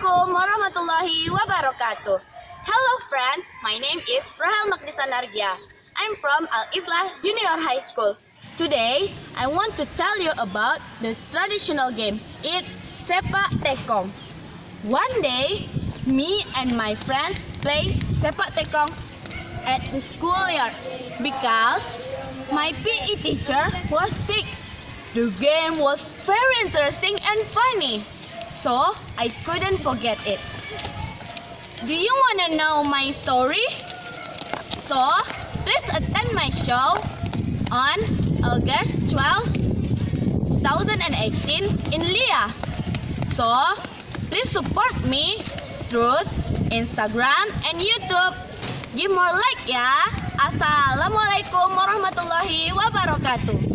Assalamualaikum warahmatullahi wabarakatuh. Hello friends, my name is Rahel Magdisa Nargia. I'm from Al-Islah Junior High School. Today, I want to tell you about the traditional game. It's Sepak Tekong. One day, me and my friends play Sepak Tekong at the schoolyard because my PE teacher was sick. The game was very interesting and funny, so I couldn't forget it. Do you want to know my story? So, please attend my show on August 12, 2018 in Lia. So, please support me through Instagram and YouTube. Give more like ya. Assalamualaikum warahmatullahi wabarakatuh.